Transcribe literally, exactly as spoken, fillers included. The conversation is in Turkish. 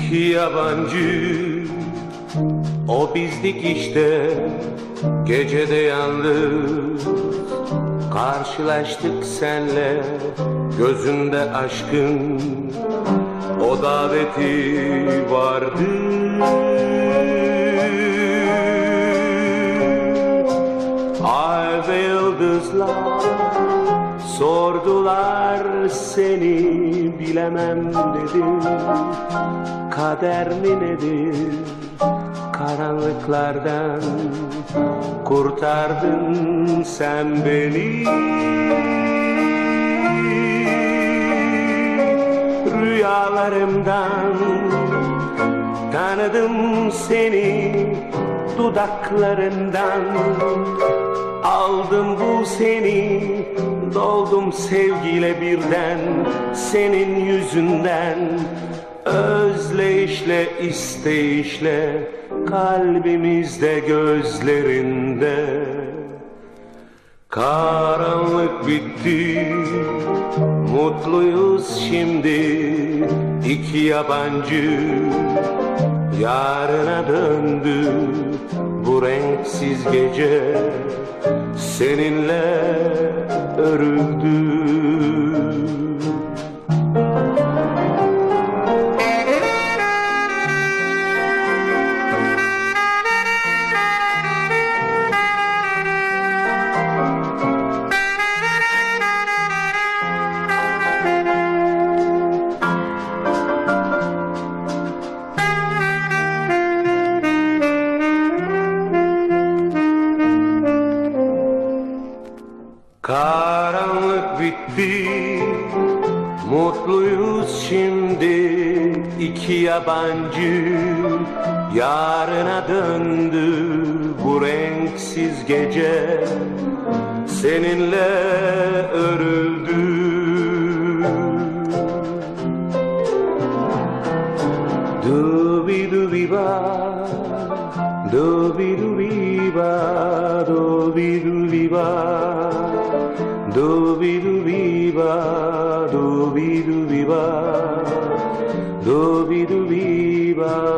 İki yabancı, o bizdik işte, gecede yalnız karşılaştık senle. Gözünde aşkın o daveti vardı. Ay ve yıldızlar sordular seni, bilemem dedim. Kader mi nedir? Karanlıklardan kurtardın sen beni. Rüyalarımdan tanıdım seni, dudaklarından aldım bu seni. Doldum sevgiyle birden senin yüzünden. Özleyişle, isteyişle, kalbimizde, gözlerinde. Karanlık bitti, mutluyuz şimdi. İki yabancı yarına döndü bu renksiz gece, seninle örüldü. Karanlık bitti, mutluyuz şimdi. İki yabancı yarına döndü bu renksiz gece, seninle örüldü. Dubi-dubi-ba, dubi-dubi-ba, dubi-dubi-ba, dubi-dubi-ba, dubi-dubi-ba, dubi-dubi-ba.